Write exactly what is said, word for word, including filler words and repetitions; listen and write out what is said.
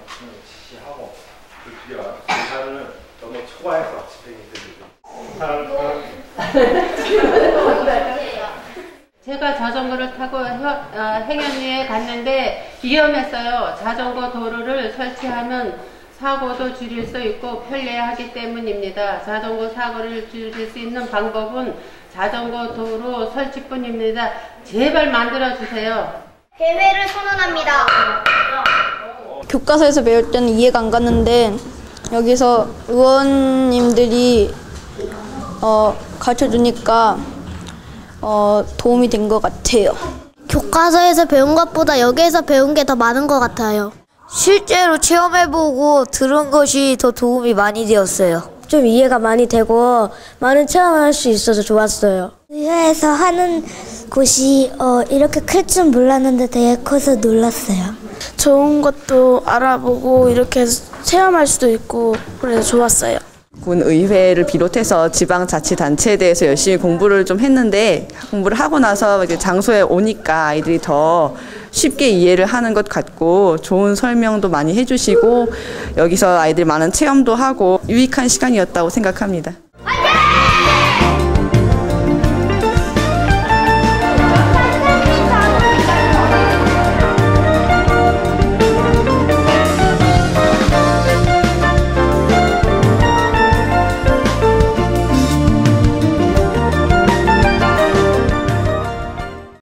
지시하고 우리가 생산을 너무 초과해서 제가 자전거를 타고 행연리에 갔는데 위험했어요. 자전거 도로를 설치하면 사고도 줄일 수 있고 편리하기 때문입니다. 자전거 사고를 줄일 수 있는 방법은 자전거 도로 설치뿐입니다. 제발 만들어주세요. 대회를 선언합니다. 교과서에서 배울 때는 이해가 안 갔는데 여기서 의원님들이 어, 가르쳐주니까 어, 도움이 된 것 같아요. 교과서에서 배운 것보다 여기에서 배운 게 더 많은 것 같아요. 실제로 체험해보고 들은 것이 더 도움이 많이 되었어요. 좀 이해가 많이 되고 많은 체험을 할 수 있어서 좋았어요. 의회에서 하는 곳이 어, 이렇게 클 줄 몰랐는데 되게 커서 놀랐어요. 좋은 것도 알아보고 이렇게 체험할 수도 있고 그래서 좋았어요. 군의회를 비롯해서 지방자치단체에 대해서 열심히 공부를 좀 했는데 공부를 하고 나서 이제 장소에 오니까 아이들이 더 쉽게 이해를 하는 것 같고 좋은 설명도 많이 해주시고 여기서 아이들이 많은 체험도 하고 유익한 시간이었다고 생각합니다.